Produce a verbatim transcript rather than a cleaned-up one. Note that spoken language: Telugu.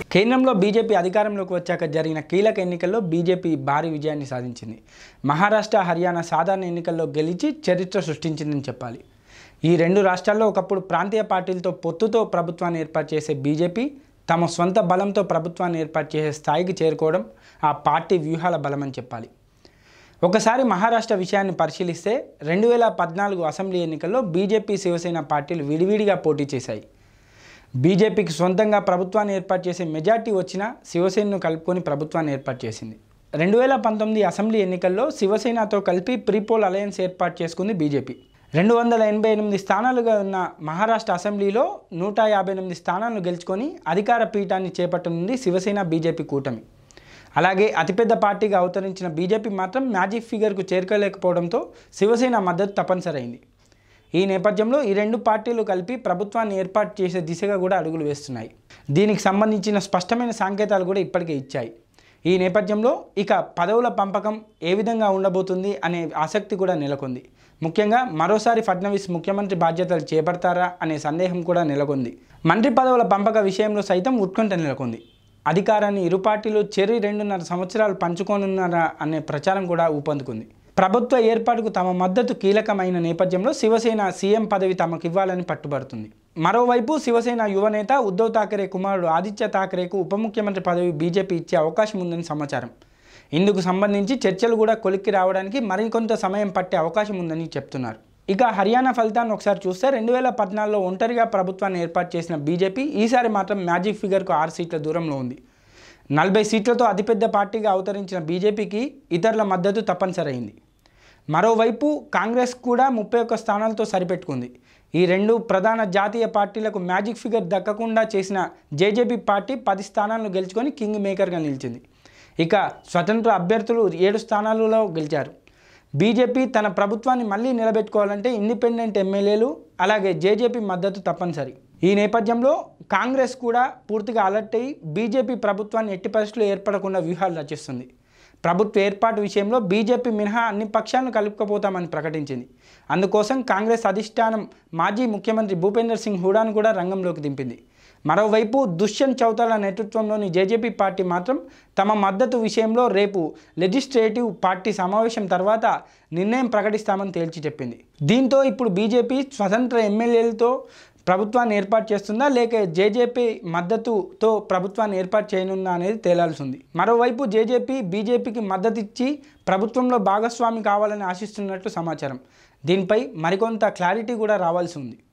కేంద్రంలో బీజేపీ అధికారంలోకి వచ్చాక జరిగిన కీలక ఎన్నికల్లో బీజేపీ భారీ విజయాన్ని సాధించింది. మహారాష్ట్ర, హర్యానా సాధారణ ఎన్నికల్లో గెలిచి చరిత్ర సృష్టించిందని చెప్పాలి. ఈ రెండు రాష్ట్రాల్లో ఒకప్పుడు ప్రాంతీయ పార్టీలతో పొత్తుతో ప్రభుత్వాన్ని ఏర్పాటు చేసే బీజేపీ తమ సొంత బలంతో ప్రభుత్వాన్ని ఏర్పాటు చేసే స్థాయికి చేరుకోవడం ఆ పార్టీ వ్యూహాల బలమని చెప్పాలి. ఒకసారి మహారాష్ట్ర విషయాన్ని పరిశీలిస్తే రెండు వేల పద్నాలుగు అసెంబ్లీ ఎన్నికల్లో బీజేపీ, శివసేన పార్టీలు విడివిడిగా పోటీ చేశాయి. బీజేపీకి సొంతంగా ప్రభుత్వాన్ని ఏర్పాటు చేసే మెజార్టీ వచ్చినా శివసేనను కలుపుకొని ప్రభుత్వాన్ని ఏర్పాటు చేసింది. రెండు వేల పంతొమ్మిది అసెంబ్లీ ఎన్నికల్లో శివసేనతో కలిపి ప్రీపోల్ అలయన్స్ ఏర్పాటు చేసుకుంది బీజేపీ. రెండు వందల ఎనభై ఎనిమిది స్థానాలుగా ఉన్న మహారాష్ట్ర అసెంబ్లీలో నూట యాభై ఎనిమిది స్థానాలను గెలుచుకొని అధికార పీఠాన్ని చేపట్టనుంది శివసేన బీజేపీ కూటమి. అలాగే అతిపెద్ద పార్టీగా అవతరించిన బీజేపీ మాత్రం మ్యాజిక్ ఫిగర్కు చేరుకోలేకపోవడంతో శివసేన మద్దతు తప్పనిసరైంది. ఈ నేపథ్యంలో ఈ రెండు పార్టీలు కలిపి ప్రభుత్వాన్ని ఏర్పాటు చేసే దిశగా కూడా అడుగులు వేస్తున్నాయి. దీనికి సంబంధించిన స్పష్టమైన సంకేతాలు కూడా ఇప్పటికే ఇచ్చాయి. ఈ నేపథ్యంలో ఇక పదవుల పంపకం ఏ విధంగా ఉండబోతుంది అనే ఆసక్తి కూడా నెలకొంది. ముఖ్యంగా మరోసారి ఫడ్నవీస్ ముఖ్యమంత్రి బాధ్యతలు చేపడతారా అనే సందేహం కూడా నెలకొంది. మంత్రి పదవుల పంపక విషయంలో సైతం ఉత్కంఠ నెలకొంది. అధికారాన్ని ఇరు పార్టీలు చెరి రెండున్నర సంవత్సరాలు పంచుకోనున్నారా అనే ప్రచారం కూడా ఊపందుకుంది. ప్రభుత్వ ఏర్పాటుకు తమ మద్దతు కీలకమైన నేపథ్యంలో శివసేన సీఎం పదవి తమకు ఇవ్వాలని పట్టుబడుతుంది. మరోవైపు శివసేన యువనేత ఉద్ధవ్ ఠాకరే కుమారుడు ఆదిత్య ఠాకరేకు ఉప ముఖ్యమంత్రి పదవి బీజేపీ ఇచ్చే అవకాశం ఉందని సమాచారం. ఇందుకు సంబంధించి చర్చలు కూడా కొలిక్కి రావడానికి మరికొంత సమయం పట్టే అవకాశం ఉందని చెప్తున్నారు. ఇక హర్యానా ఫలితాన్ని ఒకసారి చూస్తే రెండు వేల పద్నాలుగులో ఒంటరిగా ప్రభుత్వాన్ని ఏర్పాటు చేసిన బీజేపీ ఈసారి మాత్రం మ్యాజిక్ ఫిగర్కు ఆరు సీట్ల దూరంలో ఉంది. నలభై సీట్లతో అతిపెద్ద పార్టీగా అవతరించిన బీజేపీకి ఇతరుల మద్దతు తప్పనిసరైంది. మరోవైపు కాంగ్రెస్ కూడా ముప్పై ఒక్క స్థానాలతో సరిపెట్టుకుంది. ఈ రెండు ప్రధాన జాతీయ పార్టీలకు మ్యాజిక్ ఫిగర్ దక్కకుండా చేసిన జేజేపీ పార్టీ పది స్థానాలను గెలుచుకొని కింగ్ మేకర్గా నిలిచింది. ఇక స్వతంత్ర అభ్యర్థులు ఏడు స్థానాలలో గెలిచారు. బీజేపీ తన ప్రభుత్వాన్ని మళ్ళీ నిలబెట్టుకోవాలంటే ఇండిపెండెంట్ ఎమ్మెల్యేలు అలాగే జేజేపీ మద్దతు తప్పనిసరి. ఈ నేపథ్యంలో కాంగ్రెస్ కూడా పూర్తిగా అలర్ట్ అయ్యి బీజేపీ ప్రభుత్వాన్ని ఎట్టి పరిస్థితుల్లో ఏర్పడకుండా వ్యూహాలు రచిస్తుంది. ప్రభుత్వ ఏర్పాటు విషయంలో బీజేపీ మినహా అన్ని పక్షాలను కలుపుకపోతామని ప్రకటించింది. అందుకోసం కాంగ్రెస్ అధిష్టానం మాజీ ముఖ్యమంత్రి భూపేందర్ సింగ్ హూడాను కూడా రంగంలోకి దింపింది. మరోవైపు దుష్యంత్ చౌతాలా నేతృత్వంలోని జేజేపీ పార్టీ మాత్రం తమ మద్దతు విషయంలో రేపు లెజిస్లేటివ్ పార్టీ సమావేశం తర్వాత నిర్ణయం ప్రకటిస్తామని తేల్చి చెప్పింది. దీంతో ఇప్పుడు బీజేపీ స్వతంత్ర ఎమ్మెల్యేలతో ప్రభుత్వాన్ని ఏర్పాటు చేస్తుందా లేక జేజేపీ మద్దతుతో ప్రభుత్వాన్ని ఏర్పాటు చేయనుందా అనేది తేలాల్సి ఉంది. మరోవైపు జేజేపీ బీజేపీకి మద్దతు ఇచ్చి ప్రభుత్వంలో భాగస్వామి కావాలని ఆశిస్తున్నట్లు సమాచారం. దీనిపై మరికొంత క్లారిటీ కూడా రావాల్సి ఉంది.